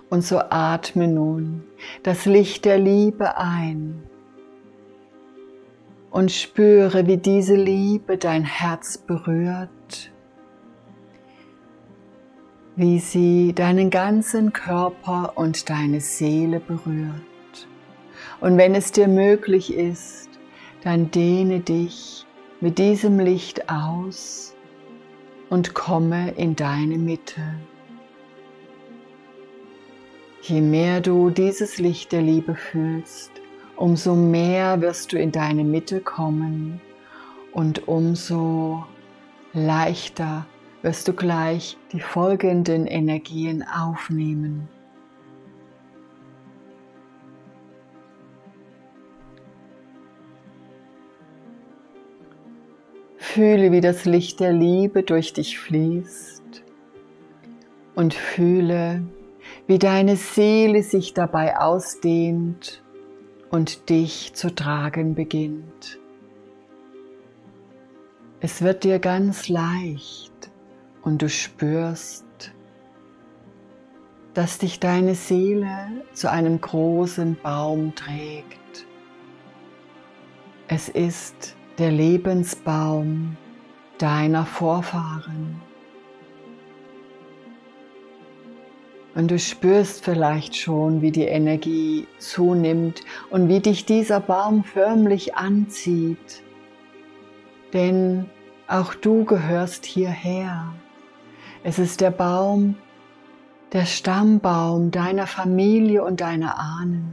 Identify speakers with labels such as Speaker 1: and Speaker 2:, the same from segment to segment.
Speaker 1: Und so atme nun das Licht der Liebe ein und spüre, wie diese Liebe dein Herz berührt, wie sie deinen ganzen Körper und deine Seele berührt. Und wenn es dir möglich ist, dann dehne dich mit diesem Licht aus und komme in deine Mitte. Je mehr du dieses Licht der Liebe fühlst, umso mehr wirst du in deine Mitte kommen und umso leichter wirst du gleich die folgenden Energien aufnehmen. Fühle, wie das Licht der Liebe durch dich fließt und fühle, wie deine Seele sich dabei ausdehnt und dich zu tragen beginnt. Es wird dir ganz leicht und du spürst, dass dich deine Seele zu einem großen Baum trägt. Es ist der Lebensbaum deiner Vorfahren. Und du spürst vielleicht schon, wie die Energie zunimmt und wie dich dieser Baum förmlich anzieht. Denn auch du gehörst hierher. Es ist der Baum, der Stammbaum deiner Familie und deiner Ahnen.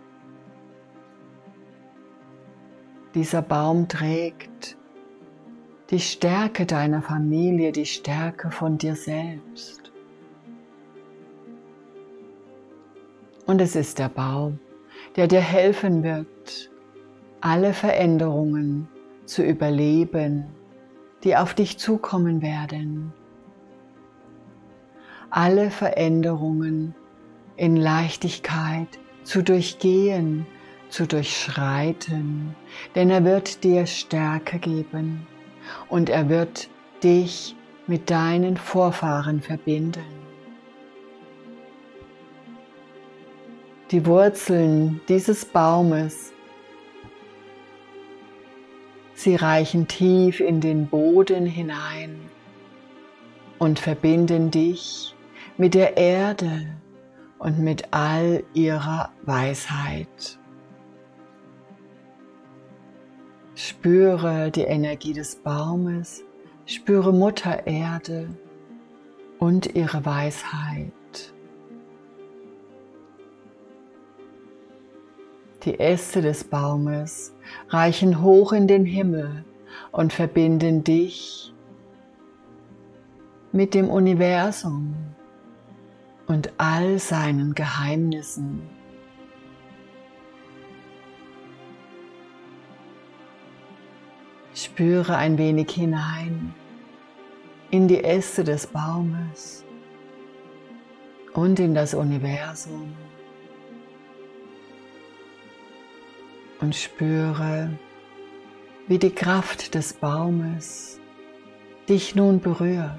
Speaker 1: Dieser Baum trägt die Stärke deiner Familie, die Stärke von dir selbst. Und es ist der Baum, der dir helfen wird, alle Veränderungen zu überleben, die auf dich zukommen werden. Alle Veränderungen in Leichtigkeit zu durchgehen, zu durchschreiten, denn er wird dir Stärke geben und er wird dich mit deinen Vorfahren verbinden. Die Wurzeln dieses Baumes, sie reichen tief in den Boden hinein und verbinden dich mit der Erde und mit all ihrer Weisheit. Spüre die Energie des Baumes, spüre Mutter Erde und ihre Weisheit. Die Äste des Baumes reichen hoch in den Himmel und verbinden dich mit dem Universum und all seinen Geheimnissen. Spüre ein wenig hinein in die Äste des Baumes und in das Universum. Und spüre, wie die Kraft des Baumes dich nun berührt.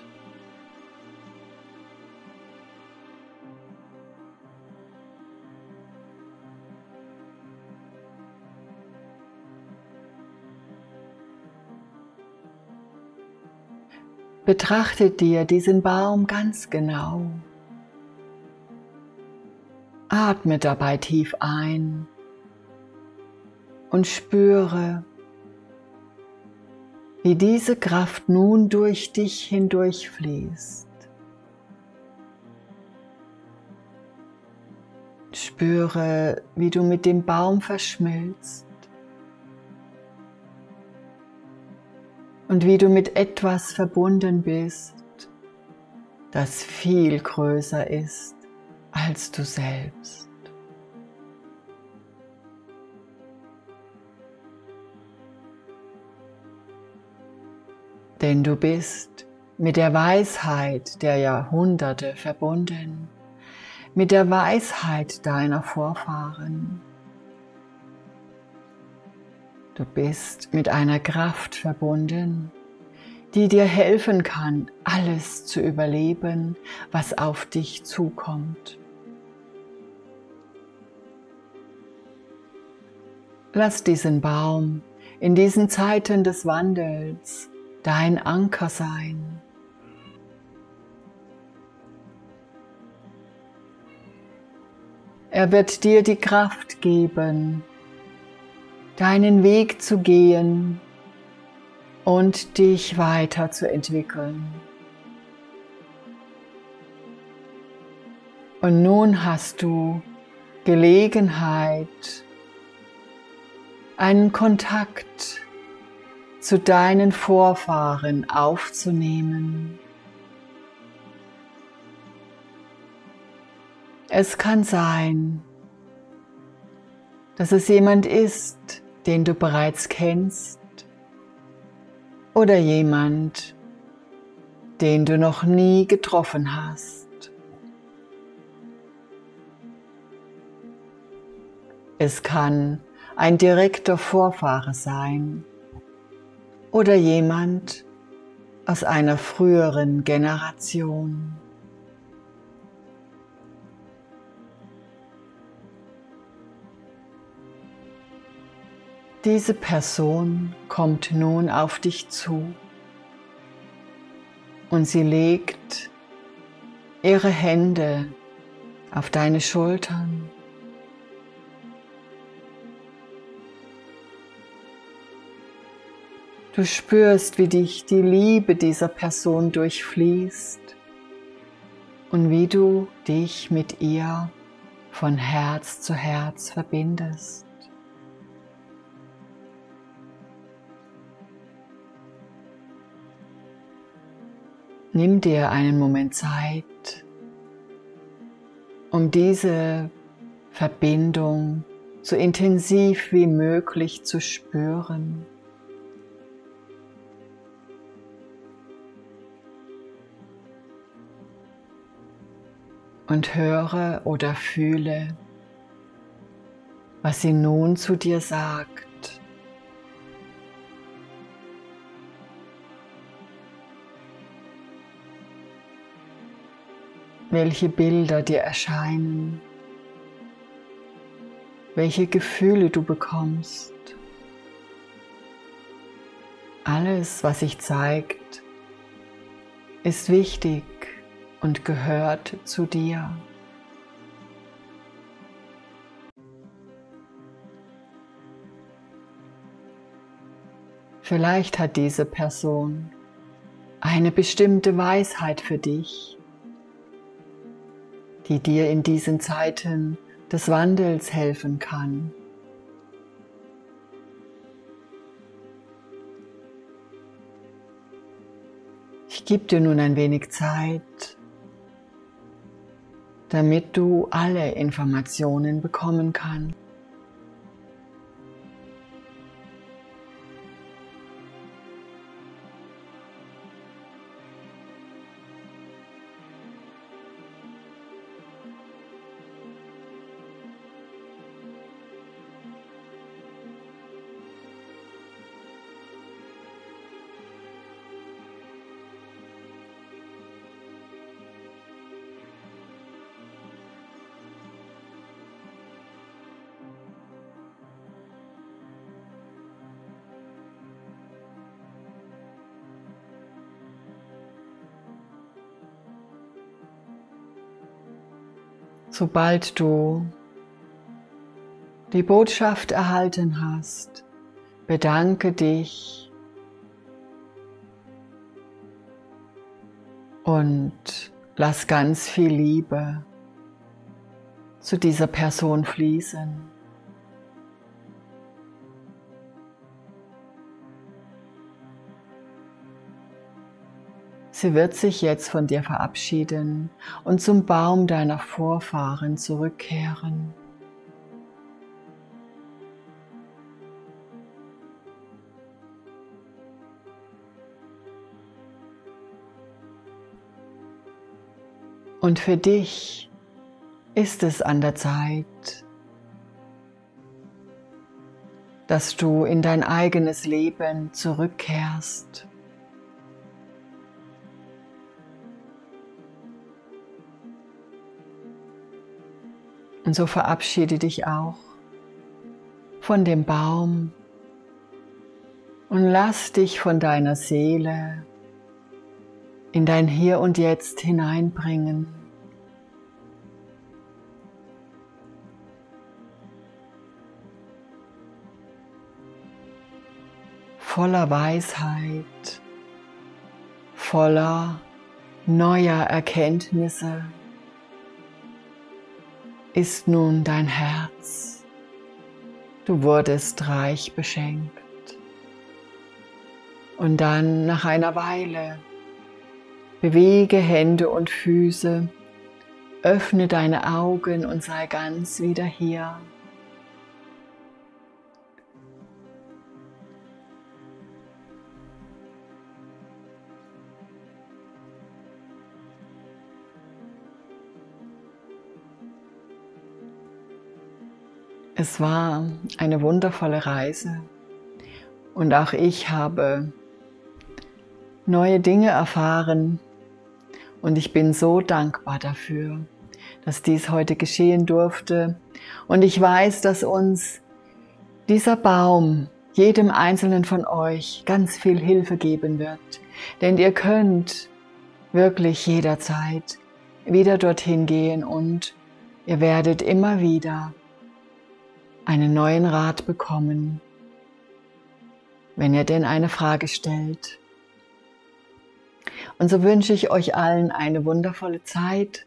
Speaker 1: Betrachte dir diesen Baum ganz genau. Atme dabei tief ein. Und spüre, wie diese Kraft nun durch dich hindurch fließt. Spüre, wie du mit dem Baum verschmilzt und wie du mit etwas verbunden bist, das viel größer ist als du selbst. Denn du bist mit der Weisheit der Jahrhunderte verbunden, mit der Weisheit deiner Vorfahren. Du bist mit einer Kraft verbunden, die dir helfen kann, alles zu überleben, was auf dich zukommt. Lass diesen Baum in diesen Zeiten des Wandels dein Anker sein. Er wird dir die Kraft geben, deinen Weg zu gehen und dich weiterzuentwickeln. Und nun hast du Gelegenheit, einen Kontakt zu deinen Vorfahren aufzunehmen. Es kann sein, dass es jemand ist, den du bereits kennst, oder jemand, den du noch nie getroffen hast. Es kann ein direkter Vorfahre sein oder jemand aus einer früheren Generation. Diese Person kommt nun auf dich zu und sie legt ihre Hände auf deine Schultern. Du spürst, wie dich die Liebe dieser Person durchfließt und wie du dich mit ihr von Herz zu Herz verbindest. Nimm dir einen Moment Zeit, um diese Verbindung so intensiv wie möglich zu spüren. Und höre oder fühle, was sie nun zu dir sagt. Welche Bilder dir erscheinen, welche Gefühle du bekommst. Alles, was sich zeigt, ist wichtig und gehört zu dir. Vielleicht hat diese Person eine bestimmte Weisheit für dich, die dir in diesen Zeiten des Wandels helfen kann. Ich gebe dir nun ein wenig Zeit, damit du alle Informationen bekommen kannst. Sobald du die Botschaft erhalten hast, bedanke dich und lass ganz viel Liebe zu dieser Person fließen. Sie wird sich jetzt von dir verabschieden und zum Baum deiner Vorfahren zurückkehren. Und für dich ist es an der Zeit, dass du in dein eigenes Leben zurückkehrst. Und so verabschiede dich auch von dem Baum und lass dich von deiner Seele in dein Hier und Jetzt hineinbringen. Voller Weisheit, voller neuer Erkenntnisse ist nun dein Herz. Du wurdest reich beschenkt. Und dann nach einer Weile bewege Hände und Füße, öffne deine Augen und sei ganz wieder hier. Es war eine wundervolle Reise und auch ich habe neue Dinge erfahren und ich bin so dankbar dafür, dass dies heute geschehen durfte. Und ich weiß, dass uns dieser Baum, jedem Einzelnen von euch, ganz viel Hilfe geben wird. Denn ihr könnt wirklich jederzeit wieder dorthin gehen und ihr werdet immer wieder einen neuen Rat bekommen, wenn ihr denn eine Frage stellt. Und so wünsche ich euch allen eine wundervolle Zeit.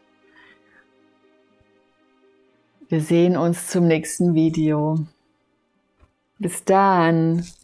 Speaker 1: Wir sehen uns zum nächsten Video. Bis dann!